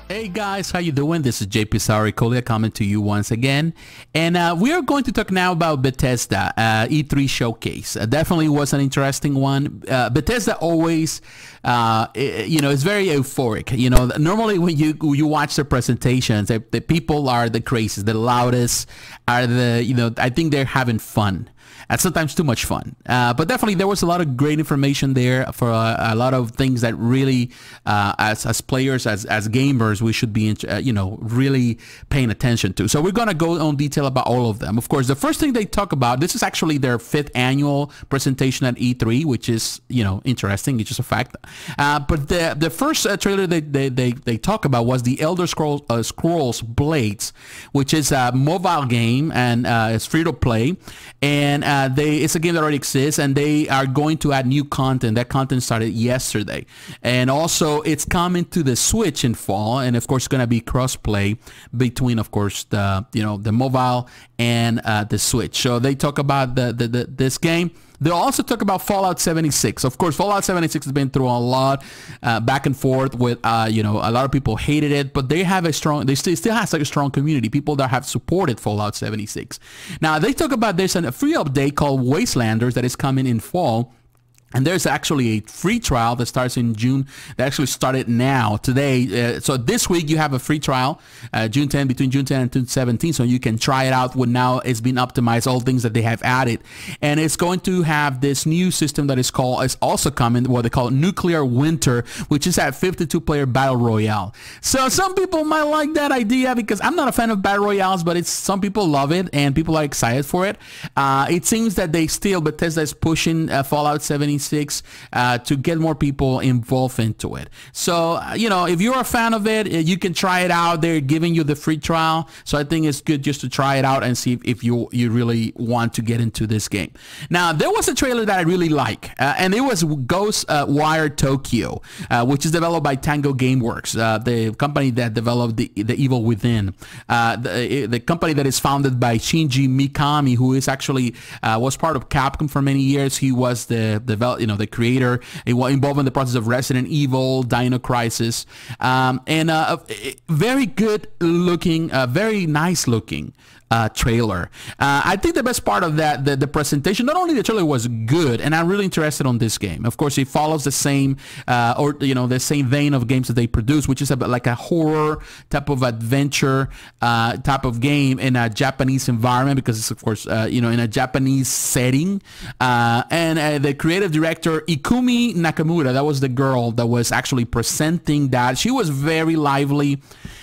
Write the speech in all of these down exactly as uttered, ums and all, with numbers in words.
Hey guys, how you doing? This is J P Sauricolia coming to you once again, and uh, we are going to talk now about Bethesda uh, E three showcase. Uh, definitely was an interesting one. Uh, Bethesda always, uh, you know, it's very euphoric. You know, normally when you you watch their presentations, the, the people are the craziest, the loudest, are the you know, I think they're having fun. And sometimes too much fun. Uh, but definitely there was a lot of great information there for a, a lot of things that really, uh, as, as players, as, as gamers, we should be, uh, you know, really paying attention to. So we're going to go on detail about all of them. Of course, the first thing they talk about, this is actually their fifth annual presentation at E three, which is, you know, interesting. It's just a fact. Uh, but the the first uh, trailer they, they, they, they talk about was the Elder Scrolls, uh, Scrolls Blades, which is a mobile game and uh, it's free to play. And uh, they it's a game that already exists, and they are going to add new content. That content started yesterday, and also it's coming to the Switch in fall, and of course it's going to be cross-play between, of course, the you know the mobile and uh, the Switch. So they talk about the, the, the this game. They'll also talk about Fallout seventy-six. Of course, Fallout seventy-six has been through a lot uh, back and forth with, uh, you know, a lot of people hated it, but they have a strong, they still, still has like a strong community, people that have supported Fallout seventy-six. Now, they talk about there's a free update called Wastelanders that is coming in fall. And there's actually a free trial that starts in June. That actually started now, today. Uh, so this week you have a free trial, uh, June tenth, between June tenth and June seventeenth. So you can try it out when now it's been optimized, all things that they have added. And it's going to have this new system that is called, it's also coming, what they call Nuclear Winter, which is a fifty-two player battle royale. So some people might like that idea because I'm not a fan of battle royales, but it's some people love it and people are excited for it. Uh, it seems that they still, Bethesda is pushing uh, Fallout seventy-six uh, to get more people involved into it. So, uh, you know, if you're a fan of it, you can try it out. They're giving you the free trial. So I think it's good just to try it out and see if, if you you really want to get into this game. Now, there was a trailer that I really like, uh, and it was Ghost uh, Wire Tokyo, uh, which is developed by Tango Gameworks, uh, the company that developed the, the Evil Within, uh, the, the company that is founded by Shinji Mikami, who is actually uh, was part of Capcom for many years. He was the developer, you know, the creator. He was involved in the process of Resident Evil, Dino Crisis, um, and uh, very good looking, uh, very nice looking Uh, trailer. Uh, I think the best part of that, the, the presentation, not only the trailer was good, and I'm really interested on this game. Of course, it follows the same, uh, or you know, the same vein of games that they produce, which is a, like a horror type of adventure uh, type of game in a Japanese environment, because it's of course, uh, you know, in a Japanese setting. Uh, and uh, the creative director Ikumi Nakamura, that was the girl that was actually presenting that. She was very lively.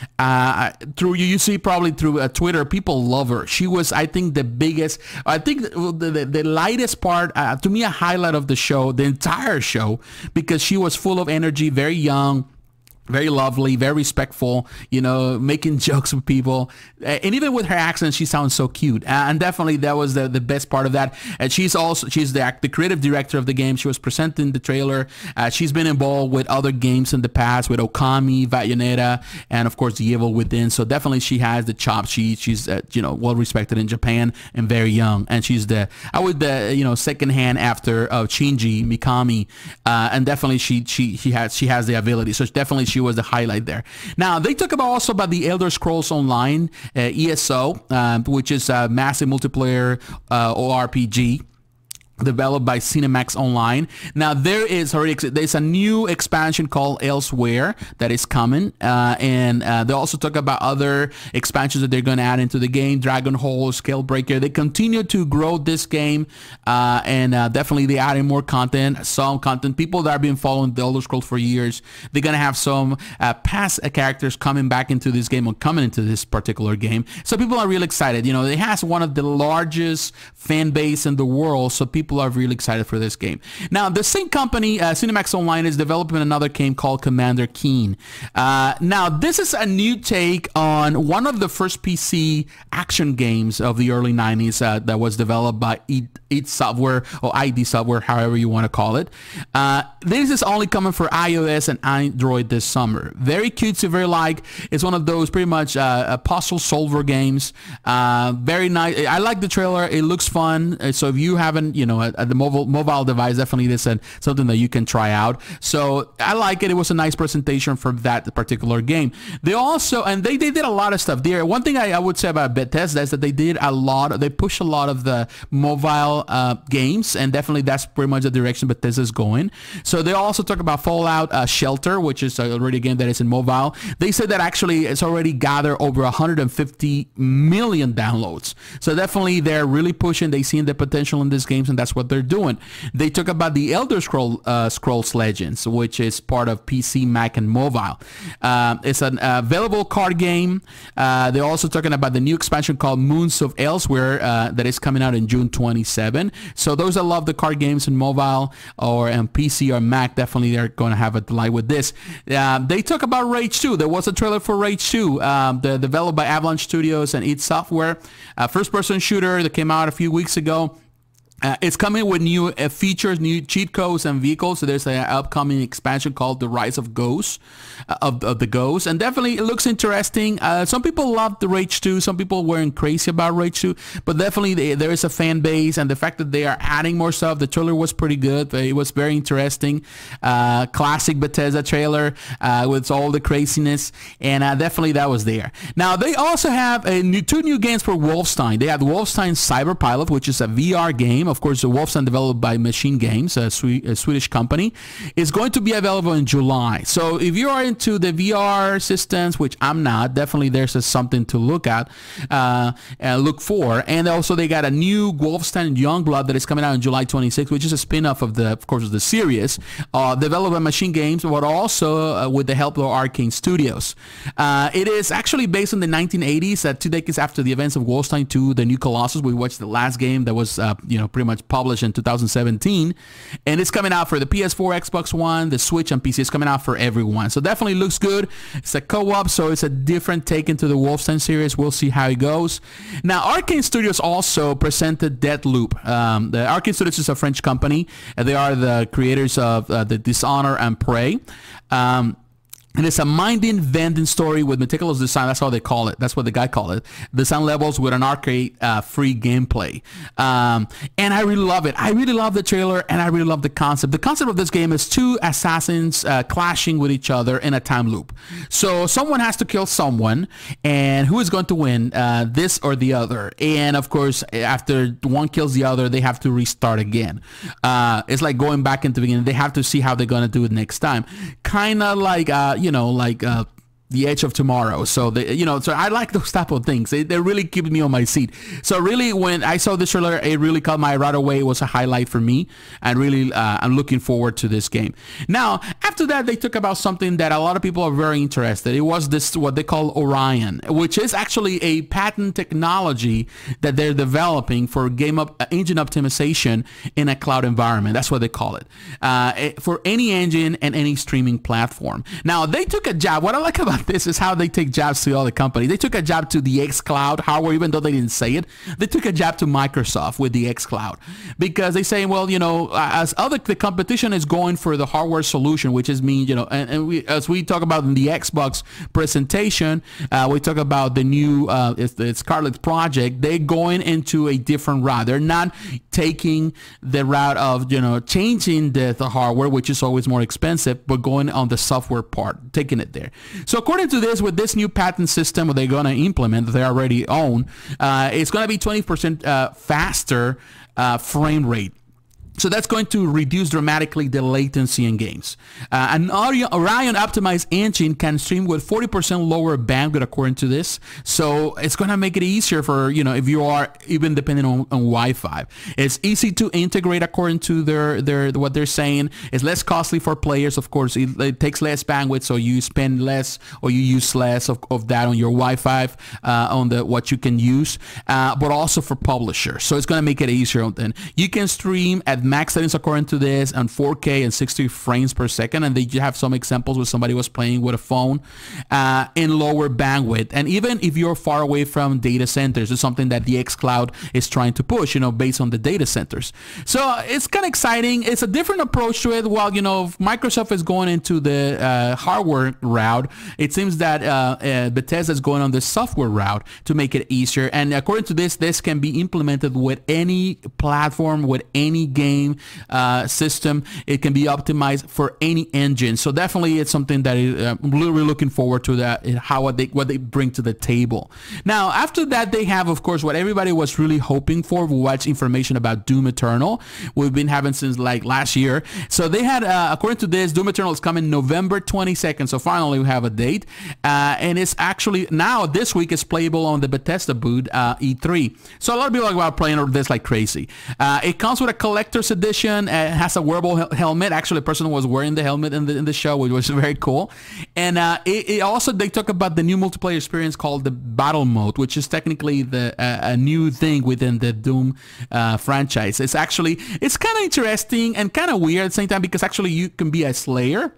Uh, through you, you see probably through uh, Twitter, people love her. She was, I think, the biggest, I think the, the, the lightest part, uh, to me, a highlight of the show, the entire show, because she was full of energy, very young, very lovely, very respectful, you know, making jokes with people. And even with her accent, she sounds so cute. And definitely that was the, the best part of that. And she's also, she's the, the creative director of the game. She was presenting the trailer. Uh, she's been involved with other games in the past, with Okami, Bayonetta, and of course, The Evil Within. So definitely she has the chops. She, she's, uh, you know, well respected in Japan and very young. And she's the, I would, the, you know, second hand after of Shinji Mikami. Uh, and definitely she, she, she has, she has the ability. So definitely she She was the highlight there. Now they talk about also about the Elder Scrolls Online, uh, E S O, uh, which is a massive multiplayer uh, O R P G developed by Cinemax Online. Now there is already there's a new expansion called Elsewhere that is coming, uh, and uh, they also talk about other expansions that they're going to add into the game. Dragonhold, Scalebreaker. They continue to grow this game, uh, and uh, definitely they adding more content. Some content. People that have been following the Elder Scrolls for years, they're going to have some uh, past characters coming back into this game or coming into this particular game. So people are really excited. You know, it has one of the largest fan base in the world, so people People are really excited for this game. Now, the same company, uh, Cinemax Online, is developing another game called Commander Keen. Uh, now, this is a new take on one of the first P C action games of the early nineties uh, that was developed by id Software, or I D Software, however you want to call it. Uh, this is only coming for iOS and Android this summer. Very cutesy, very like. It's one of those pretty much uh, puzzle solver games. Uh, very nice. I like the trailer. It looks fun. So if you haven't, you know, know, at, at the mobile mobile device, definitely this is something that you can try out. So I like it. It was a nice presentation for that particular game. They also, and they, they did a lot of stuff there. One thing I, I would say about Bethesda is that they did a lot, they push a lot of the mobile uh, games, and definitely that's pretty much the direction Bethesda is going. So they also talk about Fallout uh, Shelter, which is already a game that is in mobile. They said that actually it's already gathered over one hundred fifty million downloads. So definitely they're really pushing, they see the potential in these games, and that's what they're doing. They talk about the Elder Scroll, uh, Scrolls Legends, which is part of P C, Mac, and mobile. Uh, it's an uh, available card game. Uh, they're also talking about the new expansion called Moons of Elsewhere uh, that is coming out in June twenty-seventh. So those that love the card games in mobile or on P C or Mac, definitely they're going to have a delight with this. Uh, they talk about Rage two. There was a trailer for Rage two, um, the, developed by Avalanche Studios and id Software. Uh, first-person shooter that came out a few weeks ago. Uh, it's coming with new uh, features, new cheat codes and vehicles. So there's an upcoming expansion called The Rise of Ghosts, uh, of, of the Ghosts. And definitely it looks interesting. Uh, some people loved the Rage two. Some people weren't crazy about Rage two. But definitely they, there is a fan base. And the fact that they are adding more stuff, the trailer was pretty good. It was very interesting. Uh, classic Bethesda trailer uh, with all the craziness. And uh, definitely that was there. Now they also have a new, two new games for Wolfenstein. They have Wolfenstein Cyberpilot, which is a V R game. Of course, the Wolfenstein developed by Machine Games, a, Swe a Swedish company, is going to be available in July. So if you are into the V R systems, which I'm not, definitely there's a, something to look at uh, and look for. And also they got a new Wolfenstein Youngblood that is coming out on July twenty-sixth, which is a spin-off of the, of course, of the series, uh, developed by Machine Games, but also uh, with the help of Arcane Studios. Uh, it is actually based in the nineteen eighties, uh, two decades after the events of Wolfenstein two, The New Colossus. We watched the last game that was, uh, you know, pretty much published in two thousand seventeen, and it's coming out for the P S four, Xbox One, the Switch, and P C. It's coming out for everyone, so definitely looks good. It's a co-op, so it's a different take into the Wolfenstein series. We'll see how it goes. Now, Arcane Studios also presented Deathloop. Um, the Arcane Studios is a French company, and they are the creators of uh, the Dishonor and Prey. Um, And it's a mind vending story with meticulous design. That's how they call it. That's what the guy called it. Design levels with an arcade-free uh, gameplay. Um, and I really love it. I really love the trailer, and I really love the concept. The concept of this game is two assassins uh, clashing with each other in a time loop. So someone has to kill someone, and who is going to win, uh, this or the other? And of course, after one kills the other, they have to restart again. Uh, it's like going back into the beginning. They have to see how they're going to do it next time. Kind of like... Uh, you know, like uh, The Edge of Tomorrow. So, they, you know, so I like those type of things. They, they really keep me on my seat. So really, when I saw this trailer, it really caught my eye right away. It was a highlight for me. And really, uh, I'm looking forward to this game. Now, after that, they talk about something that a lot of people are very interested. It was this, what they call Orion, which is actually a patent technology that they're developing for game up, uh, engine optimization in a cloud environment. That's what they call it. Uh, for any engine and any streaming platform. Now, they took a jab. What I like about this is how they take jabs to all the company. They took a jab to the xCloud hardware, even though they didn't say it. They took a jab to Microsoft with the xCloud, because they say, well, you know, as other the competition is going for the hardware solution, which is mean, you know, and, and we, as we talk about in the Xbox presentation, uh, we talk about the new uh, it's the Scarlet Project. They're going into a different route. They're not taking the route of, you know, changing the, the hardware, which is always more expensive, but going on the software part, taking it there. So according to this, with this new patent system they're going to implement, that they already own, uh, it's going to be twenty percent uh, faster uh, frame rate. So that's going to reduce dramatically the latency in games. Uh, an Orion optimized engine can stream with forty percent lower bandwidth, according to this. So it's going to make it easier for, you know, if you are even depending on, on Wi-Fi. It's easy to integrate, according to their their what they're saying. It's less costly for players. Of course, it, it takes less bandwidth, so you spend less or you use less of, of that on your Wi-Fi, uh, on the what you can use, uh, but also for publishers. So it's going to make it easier. Then you can stream at max settings according to this on four K and sixty frames per second, and they have some examples where somebody was playing with a phone uh, in lower bandwidth. And even if you're far away from data centers, it's something that the xCloud is trying to push, you know, based on the data centers. So it's kind of exciting. It's a different approach to it. While, you know, Microsoft is going into the uh, hardware route, it seems that uh, uh, Bethesda is going on the software route to make it easier. And according to this, this can be implemented with any platform, with any game uh, system. It can be optimized for any engine. So definitely it's something that is, uh, I'm really looking forward to, that how they what they bring to the table. Now after that, they have, of course, what everybody was really hoping for, was information about Doom Eternal. We've been having since like last year. So they had, uh, according to this, Doom Eternal is coming November twenty-second. So finally we have a date, uh, and it's actually now this week is playable on the Bethesda booth, uh, E three. So a lot of people are about playing this like crazy. Uh, it comes with a collector's edition. Uh, it has a wearable hel helmet. Actually, a person was wearing the helmet in the in the show, which was very cool. And uh, it, it also, they talk about the new multiplayer experience called the Battle Mode, which is technically the uh, a new thing within the Doom uh, franchise. It's actually it's kind of interesting and kind of weird at the same time, because actually you can be a Slayer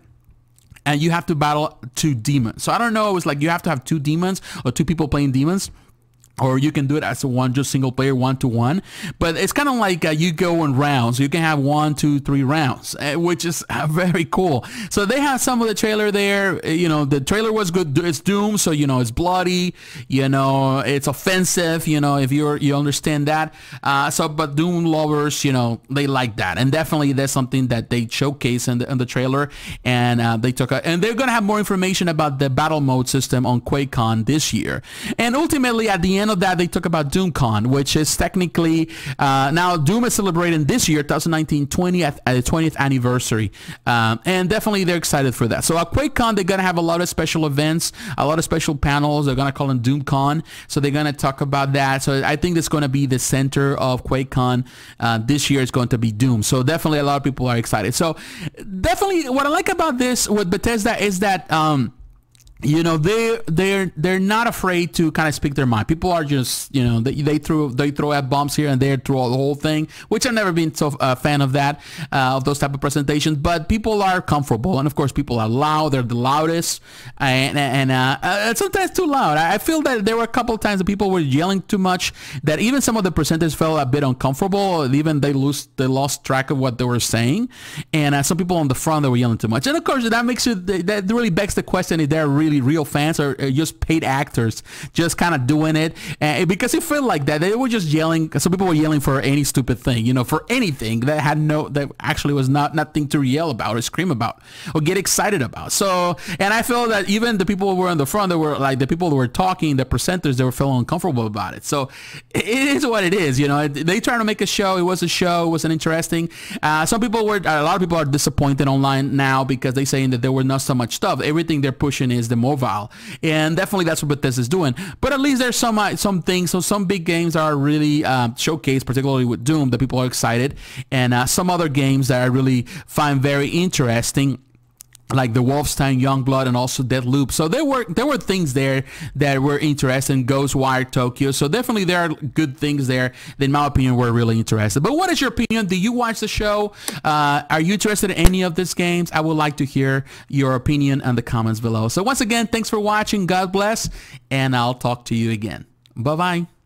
and you have to battle two demons. So I don't know, it was like you have to have two demons or two people playing demons, or you can do it as a one, just single player, one to one. But it's kind of like uh, you go in rounds. You can have one, two, three rounds, uh, which is uh, very cool. So they have some of the trailer there. Uh, you know, the trailer was good. It's Doom, so you know it's bloody. You know, it's offensive. You know, if you're you understand that. Uh, so, but Doom lovers, you know, they like that, and definitely that's something that they showcase in the, in the trailer. And uh, they took a, and they're gonna have more information about the battle mode system on QuakeCon this year. And ultimately, at the end of that, they talk about DoomCon, which is technically uh, now Doom is celebrating this year, twenty nineteen, twentieth, uh, twentieth anniversary, um, and definitely they're excited for that. So at QuakeCon, they're gonna have a lot of special events, a lot of special panels. They're gonna call them DoomCon, so they're gonna talk about that. So I think that's gonna be the center of QuakeCon uh, this year. Is going to be Doom. So definitely a lot of people are excited. So definitely, what I like about this with Bethesda is that. Um, You know, they they're they're not afraid to kind of speak their mind. People are just, you know, they they throw they throw at bombs here and there throughout the whole thing, which I've never been so a uh, fan of that uh, of those type of presentations. But people are comfortable, and of course, people are loud. They're the loudest, and and uh, uh, sometimes too loud. I feel that there were a couple of times that people were yelling too much. That even some of the presenters felt a bit uncomfortable. Even they lose they lost track of what they were saying, and uh, some people on the front they were yelling too much. And of course, that makes it that really begs the question: if they're really real fans or just paid actors just kind of doing it, and because it felt like that they were just yelling. Some people were yelling for any stupid thing, you know, for anything that had no that actually was not nothing to yell about or scream about or get excited about. So, and I feel that even the people who were in the front, they were like the people who were talking, the presenters, they were feeling uncomfortable about it. So it is what it is, you know. They trying to make a show. It was a show. It wasn't interesting. Uh, some people were a lot of people are disappointed online now because they saying that there were not so much stuff. Everything they're pushing is the mobile. And definitely that's what Bethesda is doing. But at least there's some uh, some things. So some big games are really um, showcased, particularly with Doom, that people are excited. And uh, some other games that I really find very interesting, like the Wolfenstein Youngblood and also Deathloop. So there were there were things there that were interesting. Ghostwire Tokyo. So definitely there are good things there that, in my opinion, were really interesting. But what is your opinion? Do you watch the show? Uh, are you interested in any of these games? I would like to hear your opinion in the comments below. So once again, thanks for watching. God bless, and I'll talk to you again. Bye bye.